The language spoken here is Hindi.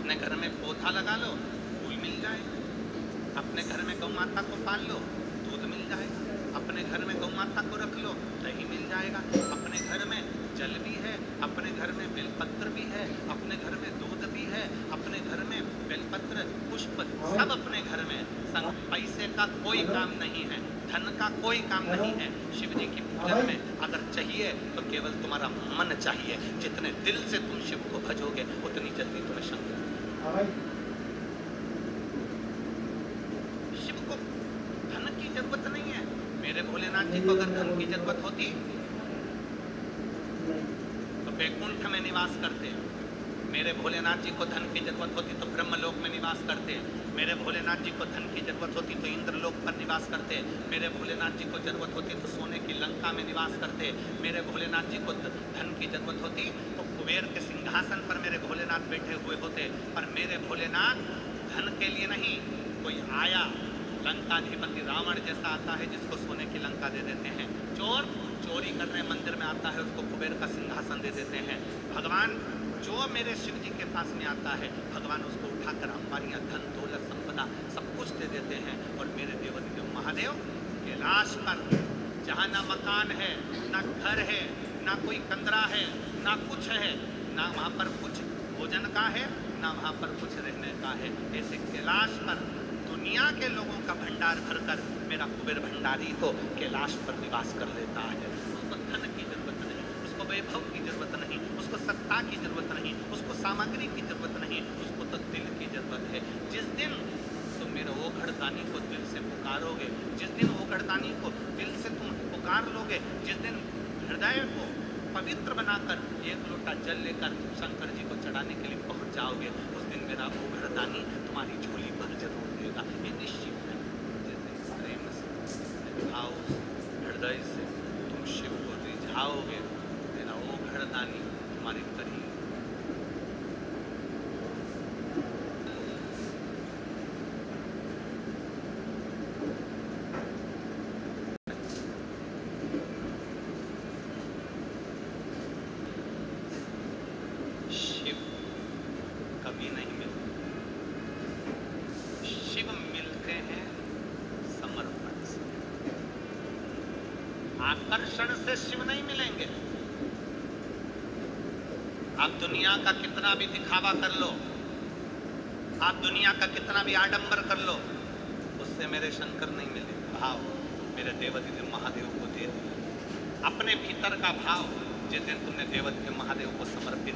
अपने घर में पौधा लगा लो, फूल मिल जाएगा। अपने घर में गौ माता को पाल लो, दूध मिल जाएगा। अपने घर में गौ माता को रख लो, दही मिल जाएगा। अपने घर में जल भी है, अपने घर में बेलपत्र भी है, अपने घर में दूध भी है, अपने घर में बेलपत्र पुष्प सब अपने घर में। पैसे का कोई काम नहीं है, धन का कोई काम नहीं है। शिव जी की पूजन में अगर चाहिए तो केवल तुम्हारा मन चाहिए। जितने दिल से तुम शिव को भजोगे उतनी जल्दी तुम्हें शंकर। शिव को धन की जरूरत नहीं है। मेरे भोलेनाथ जी को अगर धन की जरूरत होती तो वैकुंठ में निवास करते। मेरे भोलेनाथ जी को धन की जरूरत होती तो ब्रह्मलोक में निवास करते। मेरे भोलेनाथ जी को धन की जरूरत होती तो इंद्रलोक पर निवास करते। मेरे भोलेनाथ जी को जरूरत होती तो सोने की लंका में निवास करते। मेरे भोलेनाथ जी को धन की जरूरत होती तो कुबेर के सिंहासन पर मेरे भोलेनाथ बैठे हुए होते। पर मेरे भोलेनाथ धन के लिए नहीं, कोई आया लंकाधिपति रावण जैसा आता है जिसको सोने की लंका दे देते हैं। चोर चोरी करने मंदिर में आता है, उसको कुबेर का सिंहासन दे देते हैं। भगवान जो मेरे शिव जी के पास में आता है, भगवान उसको उठाकर अंबारियां, धन दौलत संपदा सब कुछ दे देते हैं। और मेरे देवदेव महादेव कैलाश पर जहाँ ना मकान है, ना घर है, ना कोई कंदरा है, ना कुछ है, ना वहाँ पर कुछ भोजन का है, ना वहाँ पर कुछ रहने का है, ऐसे कैलाश पर दुनिया के लोगों का भंडार भरकर मेरा कुबेर भंडारी तो कैलाश पर निवास कर लेता है। उसको धन की जरूरत नहीं, उसको वैभव की जरूरत नहीं, उसको सत्ता की जरूरत नहीं, उसको सामग्री की जरूरत नहीं, उसको तो दिल की जरूरत है। जिस दिन तुम मेरे ओघड़दानी को दिल से पुकारोगे, जिस दिन ओघड़दानी को दिल से तुम पुकार लोगे, जिस दिन हृदय को पवित्र बनाकर एक लोटा जल लेकर शंकर जी को चढ़ाने के लिए पहुंच जाओगे, उस दिन मेरा ओघड़दानी तुम्हारी झोली भर जरूर देगा। ये निश्चित है। जिस दिन प्रेम से भाव हृदय से तुम शिव को रिझाओगे, मेरा ओघड़दानी तुम्हारे करीब। आकर्षण से शिव नहीं मिलेंगे। आप दुनिया का कितना भी दिखावा कर लो, आप दुनिया का कितना भी आडंबर कर लो, उससे मेरे शंकर नहीं मिलेंगे। भाव मेरे देवदेव महादेव को दे दिया, अपने भीतर का भाव जिस दिन तुमने देवदेव महादेव को समर्पित